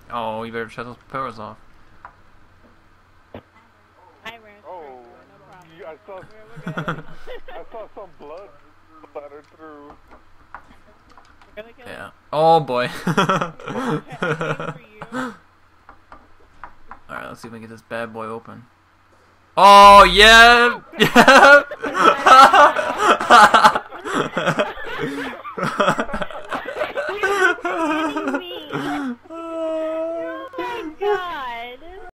Oh, you better shut those propellers off. I ran Oh, straight through it, no problem. I saw some blood splatter through. We're gonna kill Yeah. him. Oh boy. For you. Alright, let's see if we can get this bad boy open. Oh, yeah! Yeah!